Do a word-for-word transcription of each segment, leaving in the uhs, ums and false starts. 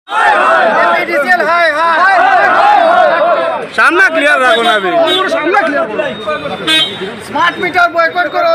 সামনা ক্লিয়ার রাখো না স্মার্ট মিটার বয়কট করো।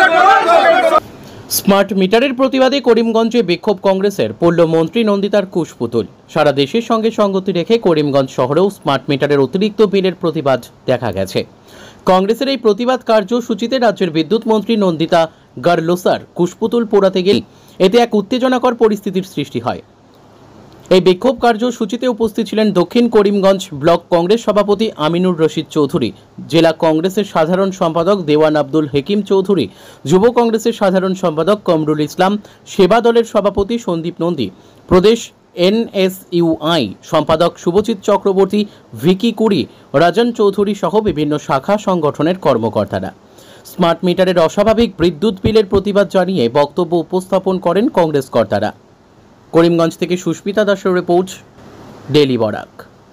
স্মার্ট মিটারের প্রতিবাদে করিমগঞ্জে বিক্ষোভ কংগ্রেসের পড়ল মন্ত্রী নন্দিতার কুশপুতুল। সারা দেশের সঙ্গে সঙ্গতি রেখে করিমগঞ্জ শহরেও স্মার্ট মিটারের অতিরিক্ত বিলের প্রতিবাদ দেখা গেছে। কংগ্রেসের এই প্রতিবাদ কার্যসূচিতে রাজ্যের বিদ্যুৎ মন্ত্রী নন্দিতা গারলোসার কুশপুতুল পোড়াতে গেলে এতে এক উত্তেজনাকর পরিস্থিতির সৃষ্টি হয়। এই বিক্ষোভ কার্যসূচিতে উপস্থিত ছিলেন দক্ষিণ করিমগঞ্জ ব্লক কংগ্রেস সভাপতি আমিনুর রশিদ চৌধুরী, জেলা কংগ্রেসের সাধারণ সম্পাদক দেওয়ান আব্দুল হেকিম চৌধুরী, যুব কংগ্রেসের সাধারণ সম্পাদক কমরুল ইসলাম, সেবা দলের সভাপতি সন্দীপ নন্দী, প্রদেশ এনএসইউআই সম্পাদক শুভজিৎ চক্রবর্তী, ভিকি কুড়ি, রাজন চৌধুরী সহ বিভিন্ন শাখা সংগঠনের কর্মকর্তারা। স্মার্ট মিটারের অস্বাভাবিক বিদ্যুৎ বিলের প্রতিবাদ জানিয়ে বক্তব্য উপস্থাপন করেন কংগ্রেস কর্তারা। করিমগঞ্জ থেকে সুস্মিতা দাসের রিপোর্ট, ডেইলি বরাক।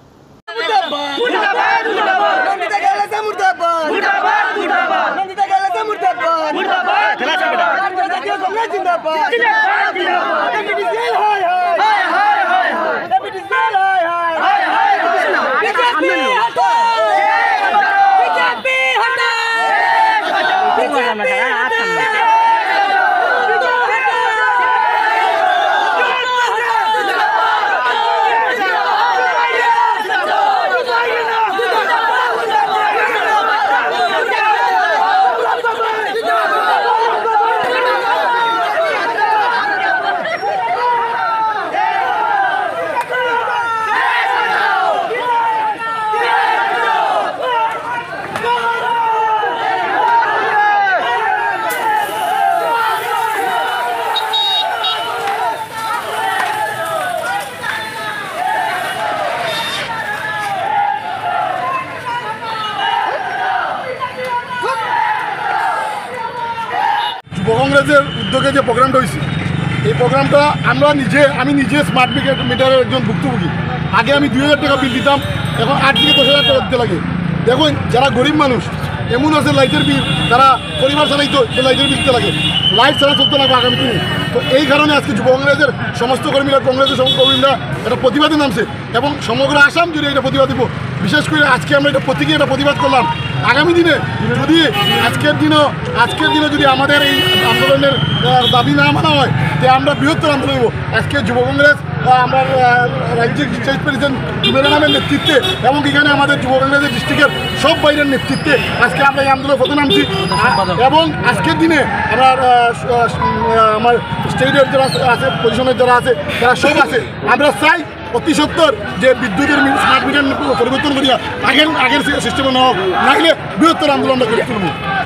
যুব কংগ্রেসের উদ্যোগে যে প্রোগ্রামটা হয়েছে, এই প্রোগ্রামটা আমরা নিজে আমি নিজে স্মার্ট মিটারের একজন ভুক্তভোগী। আগে আমি দুই হাজার টাকা বিল দিতাম, এখন আট থেকে দশ হাজার টাকা দিতে লাগে। দেখুন, যারা গরিব মানুষ এমন আছে লাইটের বিল, তারা পরিবার চালাইতো, লাইটের বিল দিতে লাগে, লাইট ছাড়া চলতে লাগবে আগামী দিনে। তো এই কারণে আজকে যুব কংগ্রেসের সমস্ত কর্মীরা, কংগ্রেসের সমস্ত কর্মীরা এটা প্রতিবাদে নামছে এবং সমগ্র আসাম জুড়ে এটা প্রতিবাদ দিব। বিশেষ করে আজকে আমরা এটা প্রতীকী এটা প্রতিবাদ করলাম। আগামী দিনে যদি আজকের দিনও আজকের দিনে যদি আমাদের এই আন্দোলনের দাবি না মানা হয়, তো আমরা বৃহত্তর আন্দোলন নেব। আজকে যুব কংগ্রেস আমরা রাজ্যিক স্টেট প্রেসিডেন্ট জুবের নামের নেতৃত্বে এবং এখানে আমাদের যুব কংগ্রেসের ডিস্ট্রিক্টের সব বাইরের নেতৃত্বে আজকে আমরা এই আন্দোলনে পথে নামছি। এবং আজকের দিনে আমরা আমার স্টেটের যারা আছে, পজিশনের যারা আছে, তারা সব আছে। আমরা চাই অতি সত্তর যে বিদ্যুতের স্মার্ট মিটার পরিবর্তন করিয়া আগের আগের সিস্টেমে নেওয়া, নাইলে বৃহত্তর আন্দোলনটা করে তুলব।